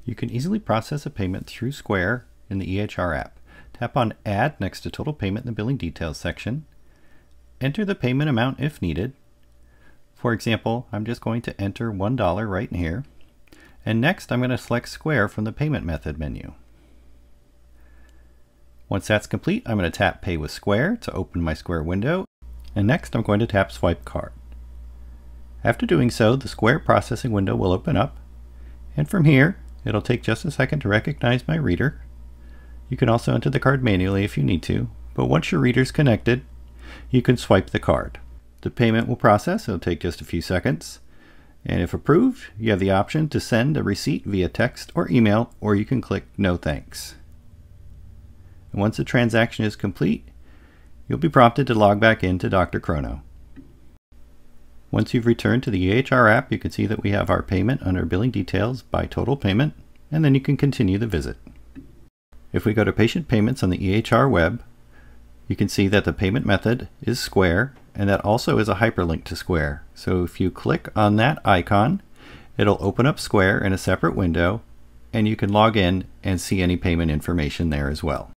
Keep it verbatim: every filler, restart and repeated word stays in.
You can easily process a payment through Square in the E H R app. Tap on Add next to Total Payment in the Billing Details section. Enter the payment amount if needed. For example, I'm just going to enter one dollar right in here. And next I'm going to select Square from the Payment Method menu. Once that's complete, I'm going to tap Pay with Square to open my Square window. And next I'm going to tap Swipe Card. After doing so, the Square processing window will open up. And from here, it'll take just a second to recognize my reader. You can also enter the card manually if you need to, but once your reader's connected, you can swipe the card. The payment will process. It'll take just a few seconds. And if approved, you have the option to send a receipt via text or email, or you can click No Thanks. And once the transaction is complete, you'll be prompted to log back into DrChrono. Once you've returned to the E H R app, you can see that we have our payment under Billing Details by Total Payment, and then you can continue the visit. If we go to Patient Payments on the E H R web, you can see that the payment method is Square, and that also is a hyperlink to Square. So if you click on that icon, it'll open up Square in a separate window, and you can log in and see any payment information there as well.